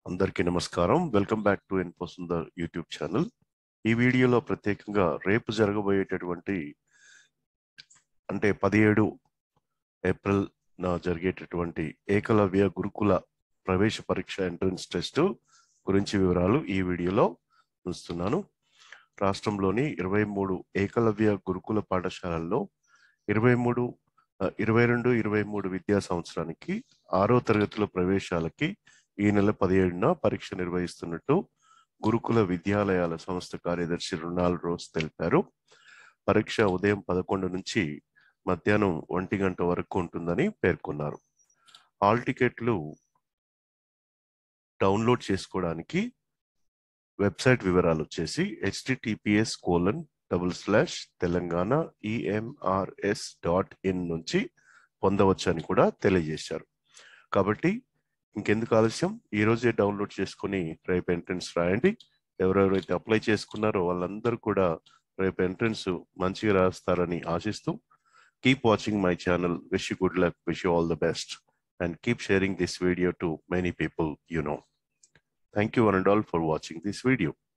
అందరికీ నమస్కారం. Welcome back to Infosundar YouTube channel. ఈ వీడియోలో ప్రత్యేకంగా రేపు జరగబోయేటటువంటి 17 ఏప్రిల్ జరిగేటటువంటి ఏకలవ్య గురుకుల ప్రవేశ పరీక్ష ఎంట్రన్స్ టెస్ట్ గురించి వివరాలు ఈ వీడియోలో ఉంచుతున్నాను. రాష్ట్రంలోని 23 ఏకలవ్య గురుకుల పాఠశాలల్లో 22-23 విద్యా సంవత్సరానికి 6వ తరగతుల ప్రవేశాలకి ఈ నెల 17న పరీక్ష నిర్వహిస్తున్నట్టు గురుకుల విద్యాలయాల సంస్థ కార్యదర్శి రొనాల్డ్ రోజ్ తెలిపారు. పరీక్ష ఉదయం 11 నుంచి మధ్యాహ్నం 1 గంట వరకు ఉంటుందని పేర్కొన్నారు. హాల్ టికెట్లు డౌన్లోడ్ చేసుకోవడానికి వెబ్సైట్ వివరాలు వచ్చేసి https://telangana.emrs.in నుంచి పొందవచ్చు అని కూడా తెలియజేశారు. కాబట్టి ఇంకెందుకు ఆలస్యం, ఈ రోజే డౌన్లోడ్ చేసుకుని రేపు ఎంట్రన్స్ రాయండి. ఎవరెవరైతే అప్లై చేసుకున్నారో వాళ్ళందరూ కూడా రేపు ఎంట్రన్స్ మంచిగా రాస్తారని ఆశిస్తూ keep watching my channel. Wish you good luck, wish you all the best and keep sharing this video to many people you know. Thank you one and all for watching this video.